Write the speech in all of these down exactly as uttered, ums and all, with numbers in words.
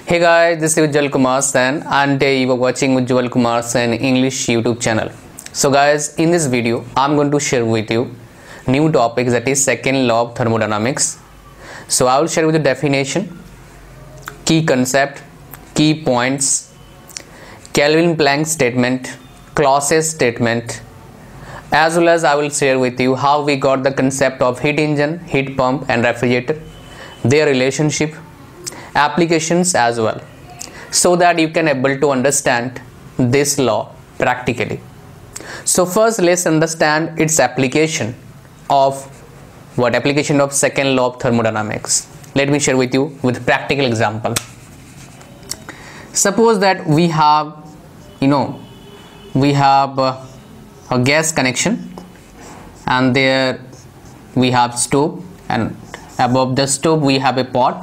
Hey guys, this is Ujjwal Kumar Sen and today you are watching Ujjwal Kumar Sen English YouTube channel. So guys, in this video I'm going to share with you new topic, that is second law of thermodynamics. So I will share with you definition, key concept, key points, Kelvin-Planck statement, Clausius statement, as well as I will share with you how we got the concept of heat engine, heat pump and refrigerator, their relationship, applications as well, so that you can able to understand this law practically. So first let's understand its application of what application of second law of thermodynamics. Let me share with you with practical example. Suppose that we have you know we have uh, a gas connection, and there we have stove, and above the stove we have a pot,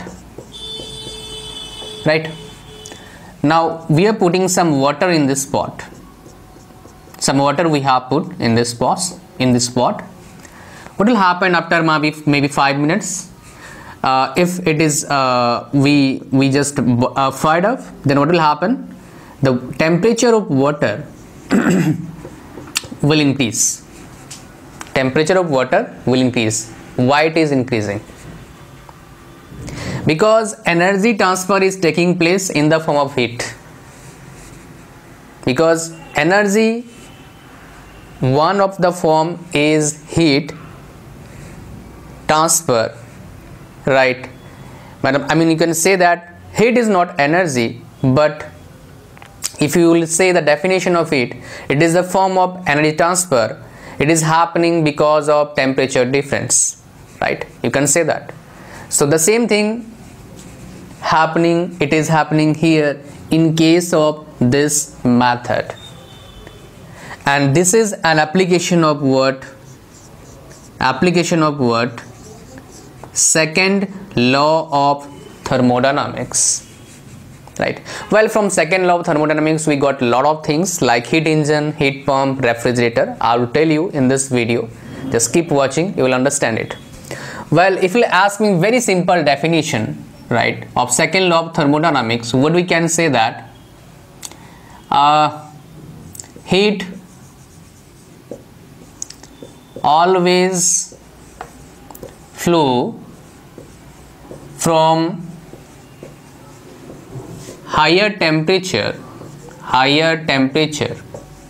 right? Now we are putting some water in this pot. Some water we have put in this pot. In this pot, what will happen after maybe maybe five minutes? Uh, if it is uh, we we just uh, fired up, then what will happen? The temperature of water will increase. Temperature of water will increase. Why it is increasing? Because energy transfer is taking place in the form of heat. Because energy, one of the form is heat transfer, right? Madam, I mean you can say that heat is not energy, but if you will say the definition of heat, it is the form of energy transfer. It is happening because of temperature difference, right? You can say that. So the same thing happening, it is happening here in case of this method, and this is an application of what? Application of what? Second law of thermodynamics, right? Well, from second law of thermodynamics we got a lot of things like heat engine, heat pump, refrigerator. I will tell you in this video. Just keep watching, you will understand it. Well, if you ask me very simple definition, right, of second law of thermodynamics, what we can say that uh, heat always flow from higher temperature higher temperature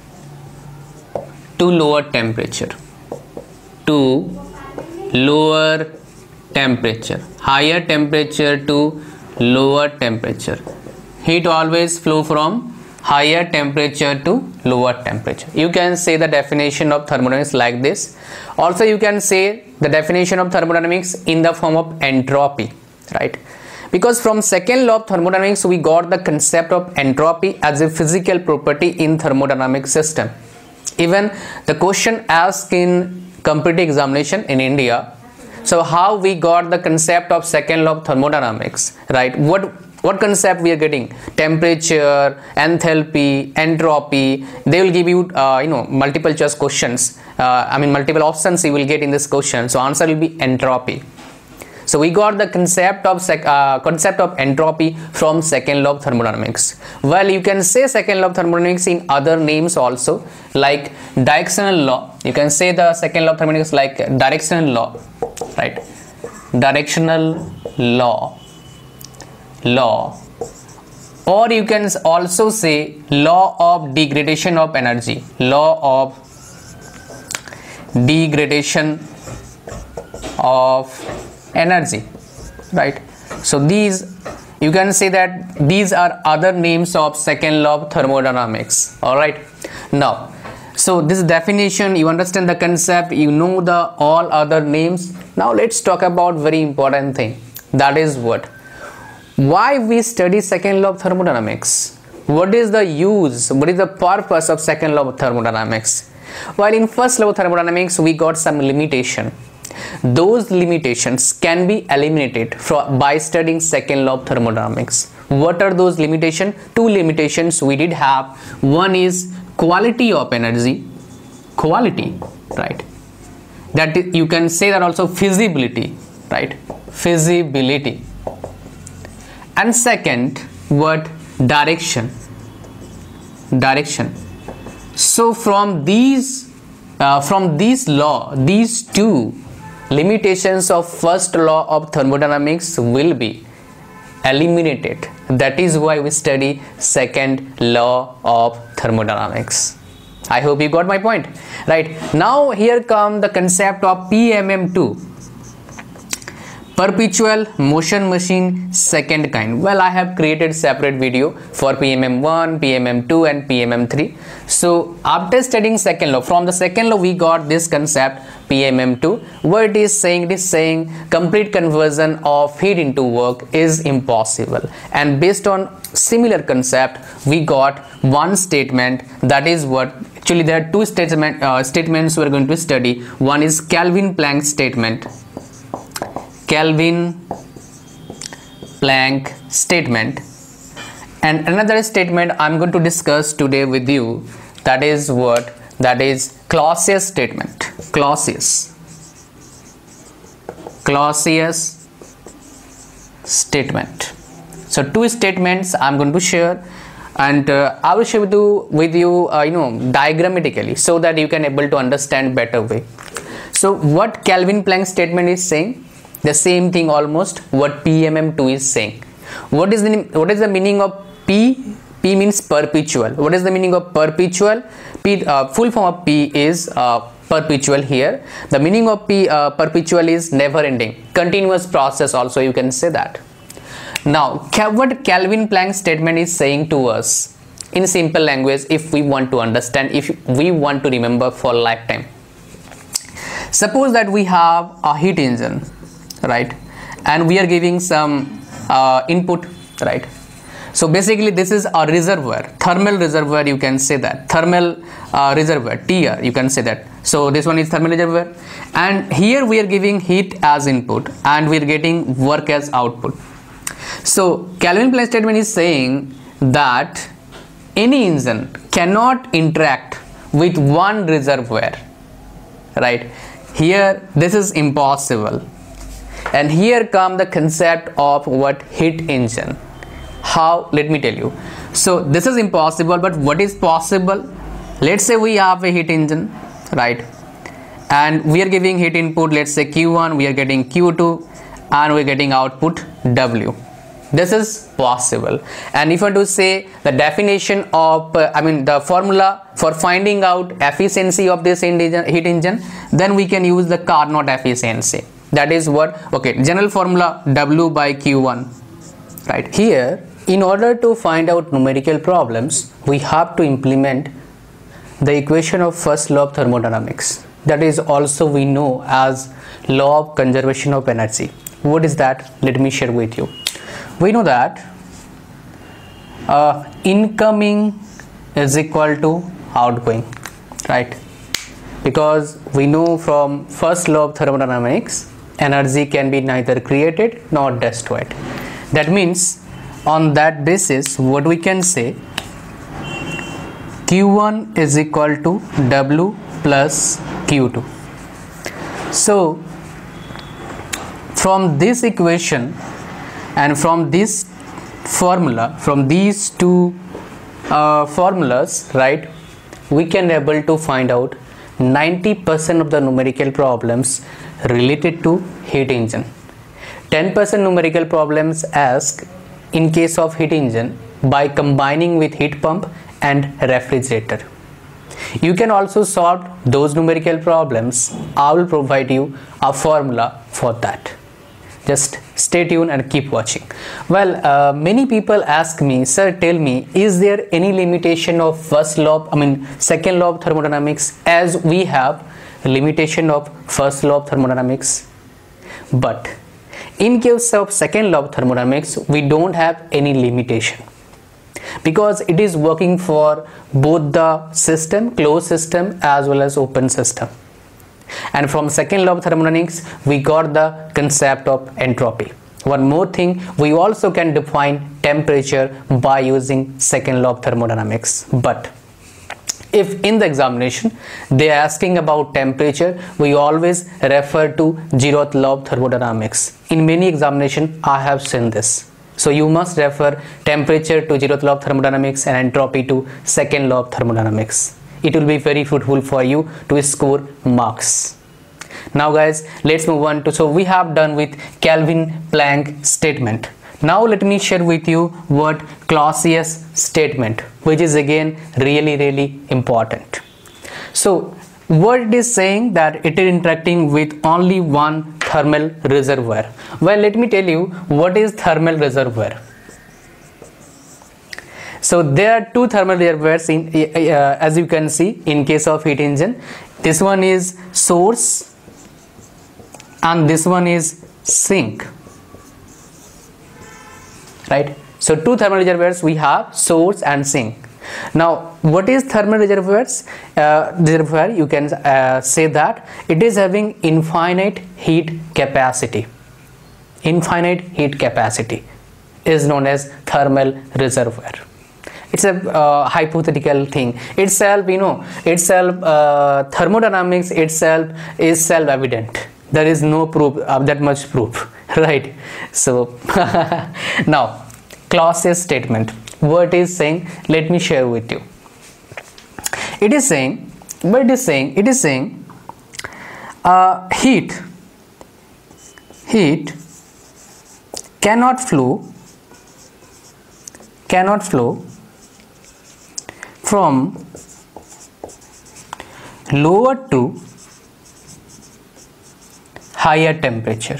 to lower temperature to lower temperature higher temperature to lower temperature. Heat always flow from higher temperature to lower temperature. You can say the definition of thermodynamics like this. Also you can say the definition of thermodynamics in the form of entropy, right? Because from second law of thermodynamics we got the concept of entropy as a physical property in thermodynamic system. Even the question asked in competitive examination in India. So how we got the concept of second law of thermodynamics, right? What what concept we are getting? Temperature, enthalpy, entropy. They will give you uh, you know multiple choice questions. Uh, I mean multiple options you will get in this question. So answer will be entropy. So we got the concept of sec uh, concept of entropy from second law of thermodynamics. Well, you can say second law of thermodynamics in other names also, like directional law. You can say the second law of thermodynamics like directional law, right? Directional law, law, or you can also say law of degradation of energy, law of degradation of energy, right? So these, you can say that these are other names of second law of thermodynamics. All right, now so this definition, you understand the concept, you know the all other names. Now let's talk about very important thing, that is what why we study second law of thermodynamics. What is the use, what is the purpose of second law of thermodynamics? While in first law of thermodynamics we got some limitation. Those limitations can be eliminated from, by studying second law of thermodynamics. What are those limitations? Two limitations we did have. One is quality of energy, quality, right? That you can say that also feasibility, right? Feasibility. And second, what direction direction so from these uh, from this law, these two limitations of first law of thermodynamics will be eliminated. That is why we study second law of thermodynamics. I hope you got my point. Right, now here come the concept of P M M two, perpetual motion machine, second kind. Well, I have created separate video for P M M one, P M M two and P M M three. So after studying second law, from the second law we got this concept P M M two. What it is saying, it is saying complete conversion of heat into work is impossible, and based on similar concept we got one statement, that is what actually there are two statement, uh, statements we are going to study. One is Kelvin-Planck statement, Kelvin-Planck statement, and another statement I'm going to discuss today with you, that is what, that is Clausius statement, Clausius Clausius statement. So two statements I'm going to share, and uh, I will share with you with you uh, you know diagrammatically, so that you can able to understand better way. So what Kelvin-Planck statement is saying, the same thing almost what P M M two is saying. What is the what is the meaning of P? P means perpetual. What is the meaning of perpetual? P, uh, full form of P is uh, perpetual here. The meaning of P uh, perpetual is never ending, continuous process also you can say that. Now what Kelvin-Planck statement is saying to us in simple language, if we want to understand, if we want to remember for lifetime. Suppose that we have a heat engine, right, and we are giving some uh, input, right. So basically this is a reservoir, thermal reservoir, you can say that, thermal uh, reservoir, T R, you can say that. So this one is thermal reservoir, and here we are giving heat as input and we are getting work as output. So Kelvin-Planck statement is saying that any engine cannot interact with one reservoir, right. Here this is impossible, and here come the concept of what heat engine. How? Let me tell you. So this is impossible, but what is possible? Let's say we have a heat engine, right, and we are giving heat input, let's say Q one, we are getting Q two, and we are getting output W. This is possible. And if I want to say the definition of uh, I mean the formula for finding out efficiency of this engine, heat engine, then we can use the Carnot efficiency. That is what, okay, general formula W by Q one, right. Here, in order to find out numerical problems, we have to implement the equation of first law of thermodynamics, that is also we know as law of conservation of energy. What is that? Let me share with you. We know that uh, incoming is equal to outgoing, right, because we know from first law of thermodynamics energy can be neither created nor destroyed. That means on that basis what we can say, Q one is equal to W plus Q two. So from this equation and from this formula, from these two uh, formulas, right, we can able to find out ninety percent of the numerical problems related to heat engine. ten percent numerical problems asked in case of heat engine by combining with heat pump and refrigerator. You can also solve those numerical problems. I will provide you a formula for that. Just stay tuned and keep watching. Well, uh, many people ask me, sir, tell me, is there any limitation of first law, I mean second law of thermodynamics, as we have limitation of first law of thermodynamics? But in case of second law of thermodynamics, we don't have any limitation, because it is working for both the system, closed system as well as open system. And from second law of thermodynamics we got the concept of entropy. One more thing, we also can define temperature by using second law of thermodynamics. But if in the examination they are asking about temperature, we always refer to zeroth law of thermodynamics. In many examination I have seen this. So you must refer temperature to zeroth law of thermodynamics and entropy to second law of thermodynamics. It will be very fruitful for you to score marks. Now guys, let's move on to, so we have done with Kelvin-Planck statement. Now let me share with you what Clausius statement, which is again really really important. So what it is saying, that it is interacting with only one thermal reservoir. Well, let me tell you what is thermal reservoir. So there are two thermal reservoirs in, uh, as you can see in case of heat engine. This one is source and this one is sink, right? So two thermal reservoirs we have, source and sink. Now what is thermal reservoirs? Uh, reservoir, you can uh, say that it is having infinite heat capacity. Infinite heat capacity is known as thermal reservoir. It's a uh, hypothetical thing. Itself, you know, itself uh, thermodynamics itself is self-evident. There is no proof, uh, that much proof, right? So now Clausius statement, what is saying, let me share with you. It is saying, what it is saying, it is saying uh, heat, heat cannot flow, cannot flow from lower to higher temperature.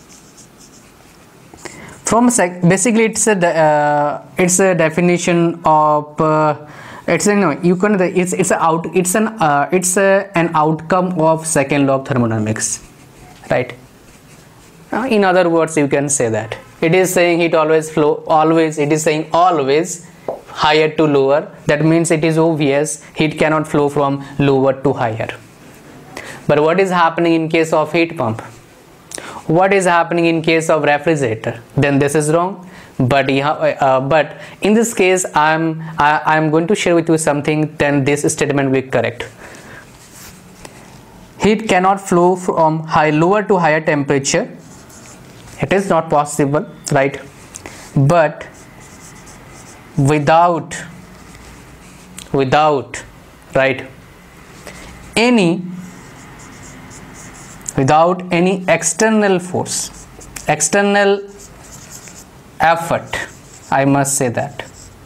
From sec basically it's a uh, it's a definition of uh, it's a, no you can it's it's a out it's an uh, it's a, an outcome of second law of thermodynamics, right? Uh, in other words, you can say that it is saying heat always flow always it is saying always higher to lower. That means it is obvious heat cannot flow from lower to higher. But what is happening in case of heat pump? What is happening in case of refrigerator? Then this is wrong. But uh, but in this case, I'm I, I'm going to share with you something. Then this statement will be correct. Heat cannot flow from high lower to higher temperature. It is not possible, right? But without without right any without any external force, external effort, I must say that.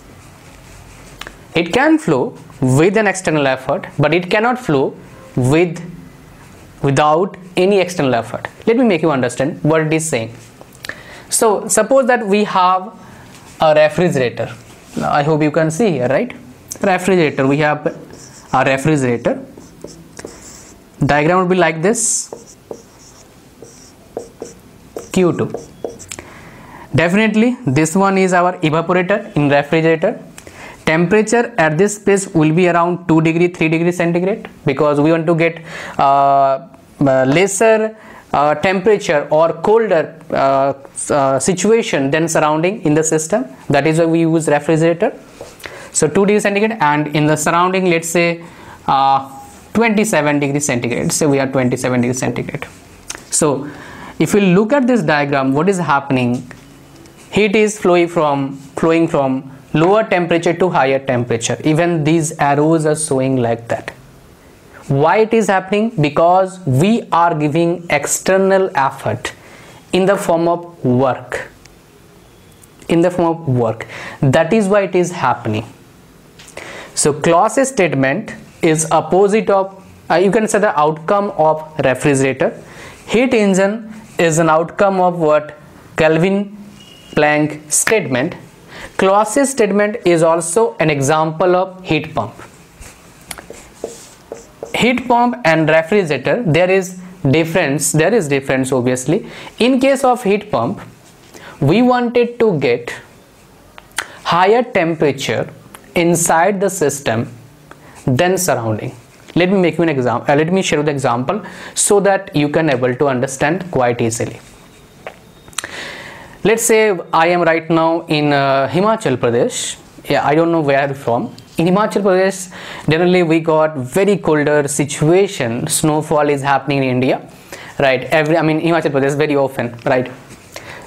It can flow with an external effort, but it cannot flow with without any external effort. Let me make you understand what it is saying. So suppose that we have a refrigerator. Now, I hope you can see here, right? Refrigerator, we have a refrigerator. Diagram would be like this. Q two. Definitely this one is our evaporator in refrigerator. Temperature at this place will be around two degree, three degree centigrade, because we want to get uh, uh, lesser uh, temperature or colder uh, uh, situation than surrounding in the system. That is why we use refrigerator. So two degree centigrade, and in the surrounding, let's say uh, twenty-seven degree centigrade. So we are twenty-seven degree centigrade. So if you look at this diagram, what is happening? Heat is flowing from flowing from lower temperature to higher temperature. Even these arrows are showing like that. Why it is happening? Because we are giving external effort in the form of work. In the form of work. That is why it is happening. So Clausius statement is opposite of, uh, you can say, the outcome of refrigerator. Heat engine is an outcome of what? Kelvin-Planck statement. Clausius statement is also an example of heat pump. Heat pump and refrigerator, there is difference, there is difference obviously. In case of heat pump, we wanted to get higher temperature inside the system than surrounding. Let me make you an example. Uh, let me share the example so that you can able to understand quite easily. Let's say I am right now in uh, Himachal Pradesh. Yeah, I don't know where I'm from. In Himachal Pradesh, generally we got very colder situation. Snowfall is happening in India, right? Every I mean Himachal Pradesh very often, right?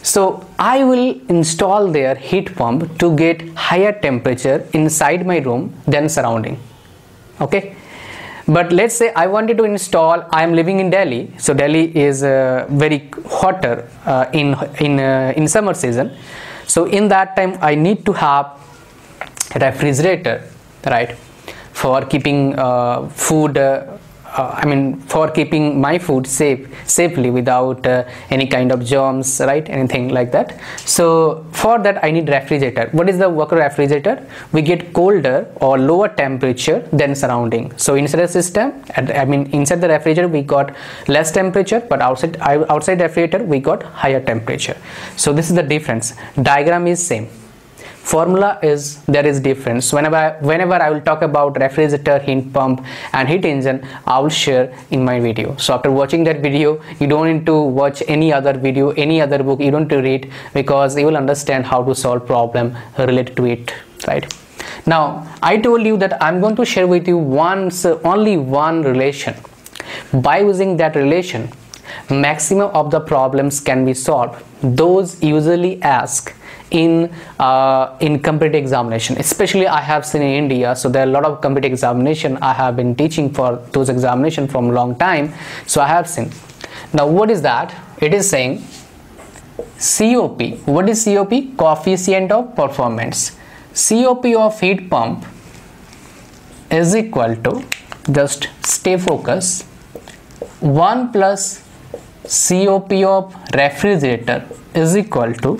So I will install their heat pump to get higher temperature inside my room than surrounding. Okay, but let's say I wanted to install, I am living in Delhi, so Delhi is uh, very hotter uh, in in uh, in summer season. So in that time I need to have a refrigerator, right, for keeping uh, food uh, Uh, I mean for keeping my food safe safely without uh, any kind of germs, right, anything like that. So for that I need refrigerator. What is the work of refrigerator? We get colder or lower temperature than surrounding. So inside the system, I mean inside the refrigerator we got less temperature, but outside outside the refrigerator we got higher temperature. So this is the difference. Diagram is same, formula is there is difference. Whenever I, whenever I will talk about refrigerator, heat pump and heat engine, I will share in my video. So after watching that video, you don't need to watch any other video, any other book, you don't need to read, because you will understand how to solve problem related to it, right? Now I told you that I'm going to share with you once uh, only one relation. By using that relation, maximum of the problems can be solved. Those usually ask in uh, in competitive examination, especially I have seen in India. So there are a lot of competitive examination. I have been teaching for those examination from long time, so I have seen. Now what is that? It is saying C O P. What is C O P? Coefficient of performance. C O P of heat pump is equal to, just stay focused, one plus C O P of refrigerator is equal to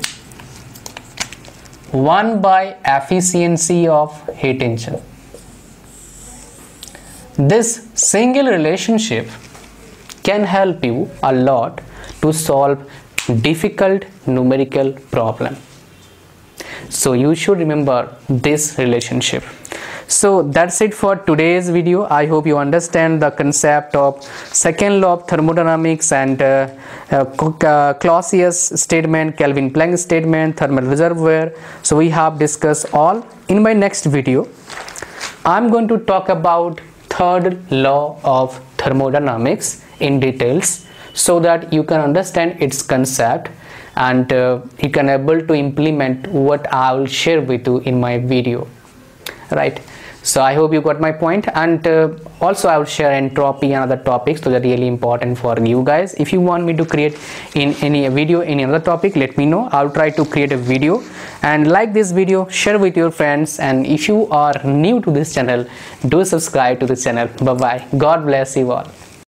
one by efficiency of heat engine. This single relationship can help you a lot to solve difficult numerical problem. So you should remember this relationship. So that's it for today's video. I hope you understand the concept of second law of thermodynamics and uh, uh, Clausius statement, Kelvin Planck statement, thermal reservoir. So we have discussed all. In my next video, I'm going to talk about third law of thermodynamics in details, so that you can understand its concept and uh, you can able to implement what I will share with you in my video, right? So I hope you got my point. And uh, also I will share entropy and other topics, so they're really important for you guys. If you want me to create in any video any other topic, let me know. I'll try to create a video. And like this video, share with your friends, and if you are new to this channel, do subscribe to this channel. Bye bye. God bless you all.